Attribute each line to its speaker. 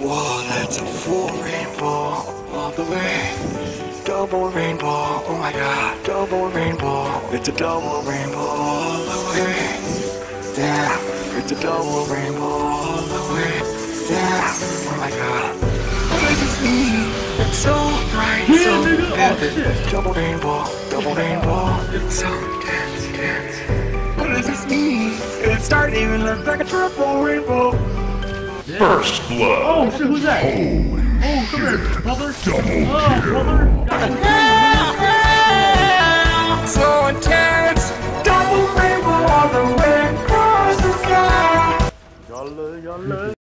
Speaker 1: Whoa, that's a full rainbow all the way. Double rainbow, oh my god, double rainbow. It's a double rainbow all the way. Damn, it's a double rainbow all the way. Damn, oh my god. This is me, it's so bright, so vivid. Double rainbow, it's so intense. This is me, it's starting to even look like a triple rainbow.
Speaker 2: First blood.
Speaker 3: Oh shit, who's that?
Speaker 2: Holy
Speaker 3: oh, come here, brother.
Speaker 2: Double
Speaker 3: Brother.
Speaker 1: So intense, double rainbow all the way across the sky.